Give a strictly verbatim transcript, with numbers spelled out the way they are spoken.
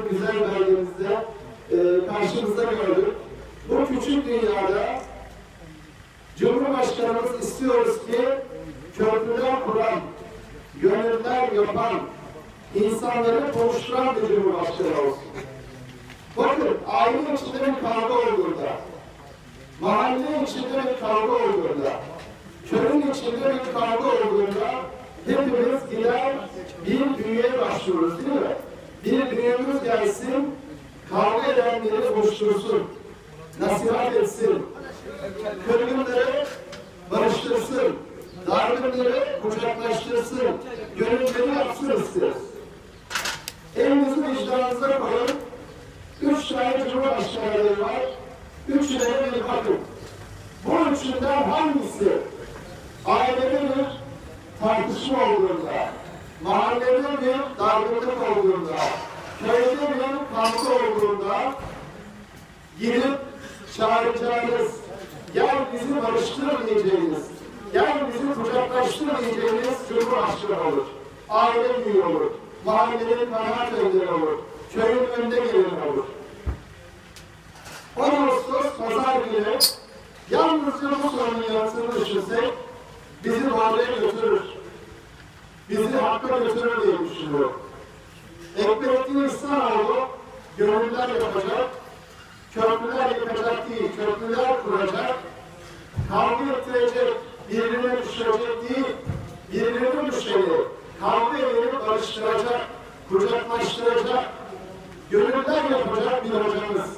bu güzel belgemizde e, karşımızda gördük. Bu küçük dünyada Cumhurbaşkanımız istiyoruz ki köprüler kuran, gönüller yapan, insanları konuşturan bir Cumhurbaşkanı olsun. Bakın, aile içinde bir kavga olduğunda, mahalle içinde bir kavga olduğunda, köyün içinde bir kavga olduğunda hepimiz gider bir büyüye başlıyoruz, değil mi? Bir büyüğümüz gelsin, kavga edenleri buluştursun, nasihat etsin, kırgınları barıştırsın, dargınları kucaklaştırsın, gönülleri yapsın isteriz. Elinizi vicdanınıza koyun, üç tane Cumhurbaşkanları var, üçüne bir bakın. Bu üçünden hangisi ailede bir tartışma olduğunda, mahallede bir dargınlık olduğunda, köyde bir kavga olduğunda gidip çağıracağınız, gel bizi barıştır diyeceğiniz, gel bizi kucaklaştır diyeceğiniz Cumhurbaşkanı olur, aile büyüğü olur, mahallenin kanaat önderi olur, köyün önde geleni olur. on Ağustos Pazar günü yalnızca bu sorunun yanıtını düşünsek bizi doğruya götürür, bizi hakka götürür diye düşünüyorum. Ekmelettin İhsanoğlu gönüller yapacak, köprüler yapacak değil, köprüler kuracak, kavga ettirecek, birbirine düşürecek değil, birbirine düşeni, kavga edip barıştıracak, kucaklaştıracak, gönüller yapacak bir hocamız.